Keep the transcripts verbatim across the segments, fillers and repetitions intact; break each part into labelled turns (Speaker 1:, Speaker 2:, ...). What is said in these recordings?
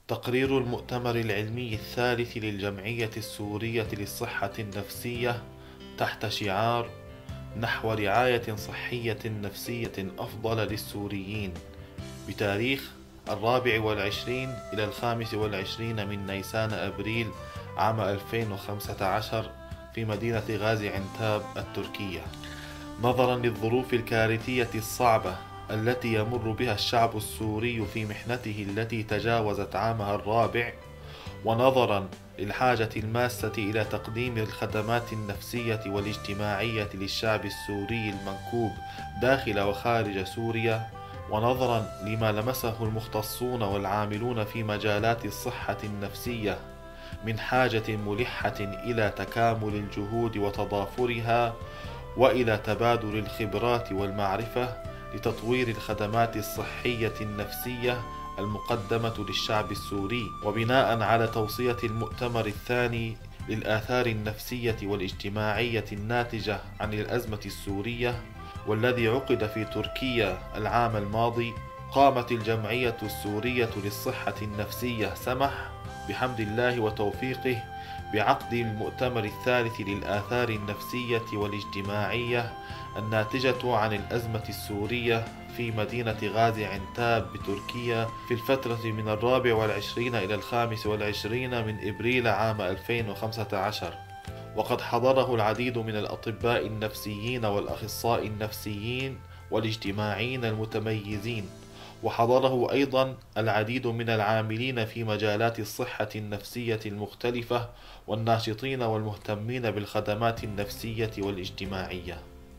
Speaker 1: تقرير المؤتمر العلمي الثالث للجمعية السورية للصحة النفسية تحت شعار نحو رعاية صحية نفسية أفضل للسوريين، بتاريخ الرابع والعشرين إلى الخامس والعشرين من نيسان أبريل عام ألفين وخمسة عشر في مدينة غازي عنتاب التركية. نظرا للظروف الكارثية الصعبة التي يمر بها الشعب السوري في محنته التي تجاوزت عامها الرابع، ونظرا للحاجة الماسة إلى تقديم الخدمات النفسية والاجتماعية للشعب السوري المنكوب داخل وخارج سوريا، ونظرا لما لمسه المختصون والعاملون في مجالات الصحة النفسية من حاجة ملحة إلى تكامل الجهود وتضافرها وإلى تبادل الخبرات والمعرفة لتطوير الخدمات الصحية النفسية المقدمة للشعب السوري، وبناء على توصية المؤتمر الثاني للآثار النفسية والاجتماعية الناتجة عن الأزمة السورية والذي عقد في تركيا العام الماضي، قامت الجمعية السورية للصحة النفسية سمح بحمد الله وتوفيقه بعقد المؤتمر الثالث للآثار النفسية والاجتماعية الناتجة عن الأزمة السورية في مدينة غازي عنتاب بتركيا في الفترة من الرابع والعشرين إلى الخامس والعشرين من إبريل عام ألفين وخمسة عشر، وقد حضره العديد من الأطباء النفسيين والأخصائي النفسيين والاجتماعيين المتميزين، وحضره أيضا العديد من العاملين في مجالات الصحة النفسية المختلفة والناشطين والمهتمين بالخدمات النفسية والاجتماعية.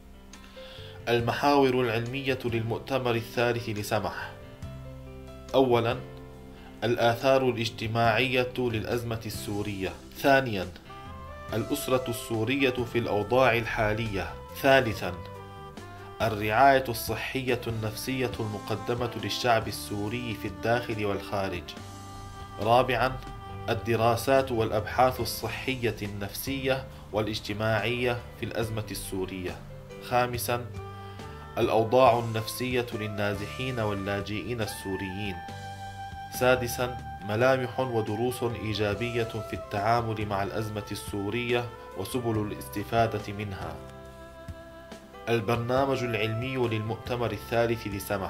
Speaker 1: المحاور العلمية للمؤتمر الثالث لسمح: أولا، الآثار الاجتماعية للأزمة السورية. ثانيا، الأسرة السورية في الأوضاع الحالية. ثالثا، الرعاية الصحية النفسية المقدمة للشعب السوري في الداخل والخارج. رابعا، الدراسات والأبحاث الصحية النفسية والاجتماعية في الأزمة السورية. خامسا، الأوضاع النفسية للنازحين واللاجئين السوريين. سادسا، ملامح ودروس إيجابية في التعامل مع الأزمة السورية وسبل الاستفادة منها. البرنامج العلمي للمؤتمر الثالث لسمح: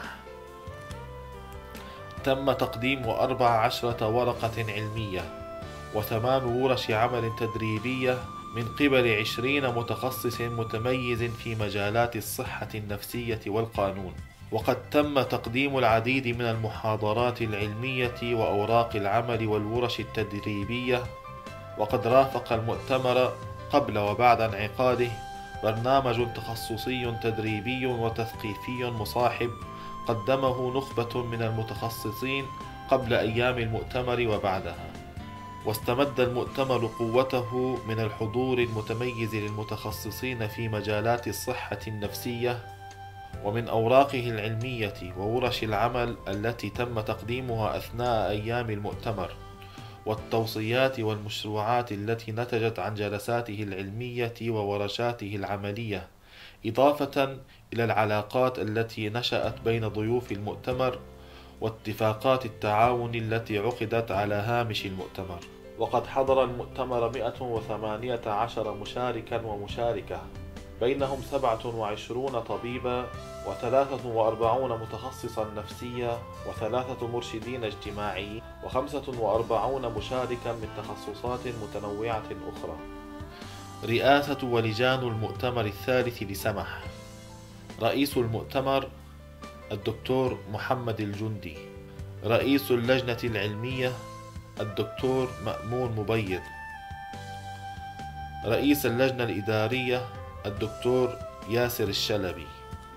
Speaker 1: تم تقديم أربع عشرة ورقة علمية وثمان ورش عمل تدريبية من قبل عشرين متخصص متميز في مجالات الصحة النفسية والقانون، وقد تم تقديم العديد من المحاضرات العلمية وأوراق العمل والورش التدريبية. وقد رافق المؤتمر قبل وبعد انعقاده برنامج تخصصي تدريبي وتثقيفي مصاحب قدمه نخبة من المتخصصين قبل أيام المؤتمر وبعدها، واستمد المؤتمر قوته من الحضور المتميز للمتخصصين في مجالات الصحة النفسية ومن أوراقه العلمية وورش العمل التي تم تقديمها أثناء أيام المؤتمر، والتوصيات والمشروعات التي نتجت عن جلساته العلمية وورشاته العملية، إضافة إلى العلاقات التي نشأت بين ضيوف المؤتمر واتفاقات التعاون التي عقدت على هامش المؤتمر. وقد حضر المؤتمر مئة وثمانية عشر مشاركا ومشاركة، بينهم سبعة وعشرون طبيبا وثلاثة وأربعون متخصصا نفسيا وثلاثة مرشدين اجتماعيين وخمسة وأربعون مشاركا من تخصصات متنوعة أخرى. رئاسة ولجان المؤتمر الثالث لسمح: رئيس المؤتمر الدكتور محمد الجندي. رئيس اللجنة العلمية الدكتور مأمون مبيض. رئيس اللجنة الإدارية الدكتور ياسر الشلبي.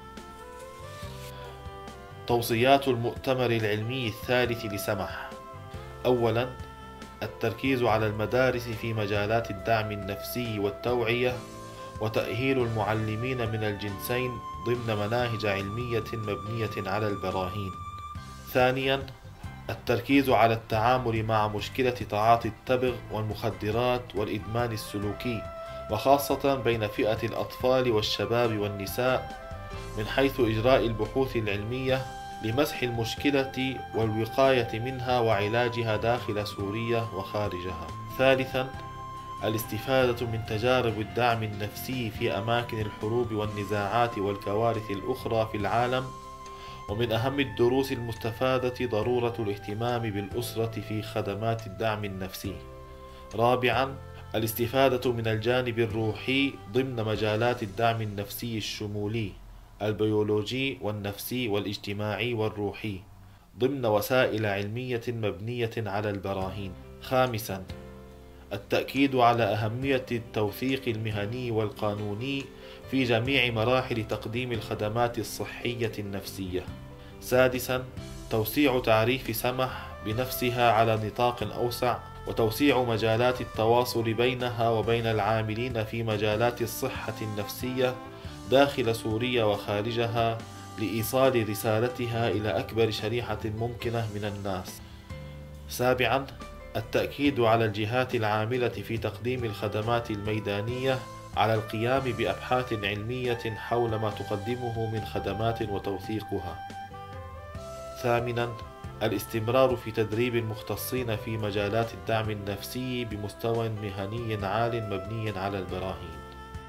Speaker 1: توصيات المؤتمر العلمي الثالث لسمح: أولا، التركيز على المدارس في مجالات الدعم النفسي والتوعية وتأهيل المعلمين من الجنسين ضمن مناهج علمية مبنية على البراهين. ثانيا، التركيز على التعامل مع مشكلة تعاطي التبغ والمخدرات والإدمان السلوكي، وخاصة بين فئة الأطفال والشباب والنساء، من حيث إجراء البحوث العلمية لمسح المشكلة والوقاية منها وعلاجها داخل سوريا وخارجها. ثالثا، الاستفادة من تجارب الدعم النفسي في أماكن الحروب والنزاعات والكوارث الأخرى في العالم. ومن أهم الدروس المستفادة ضرورة الاهتمام بالأسرة في خدمات الدعم النفسي. رابعا، الاستفادة من الجانب الروحي ضمن مجالات الدعم النفسي الشمولي البيولوجي والنفسي والاجتماعي والروحي ضمن وسائل علمية مبنية على البراهين. خامسا، التأكيد على أهمية التوثيق المهني والقانوني في جميع مراحل تقديم الخدمات الصحية النفسية. سادسا، توسيع تعريف سمح بنفسها على نطاق أوسع، وتوسيع مجالات التواصل بينها وبين العاملين في مجالات الصحة النفسية داخل سوريا وخارجها لإيصال رسالتها إلى أكبر شريحة ممكنة من الناس. سابعا، التأكيد على الجهات العاملة في تقديم الخدمات الميدانية على القيام بأبحاث علمية حول ما تقدمه من خدمات وتوثيقها. ثامنا، الاستمرار في تدريب المختصين في مجالات الدعم النفسي بمستوى مهني عال مبني على البراهين.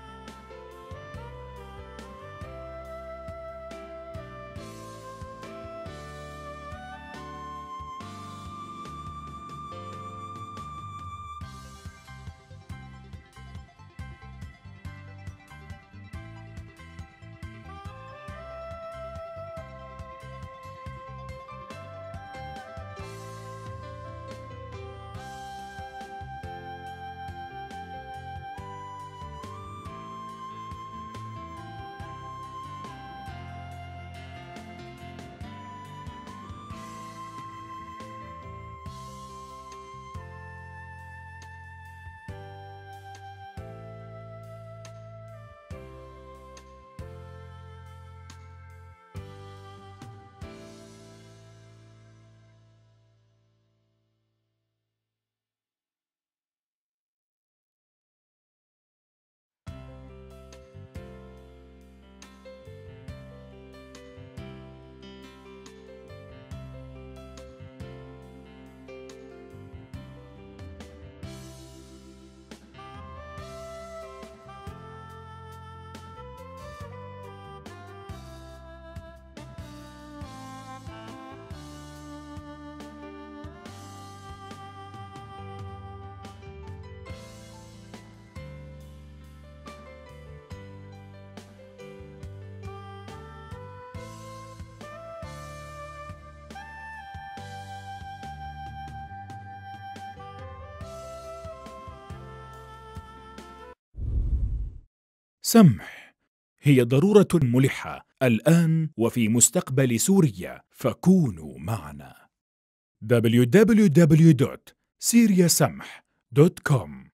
Speaker 2: سمح هي ضرورة ملحة الآن وفي مستقبل سوريا، فكونوا معنا. دبليو دبليو دبليو دوت سوريا سمح دوت كوم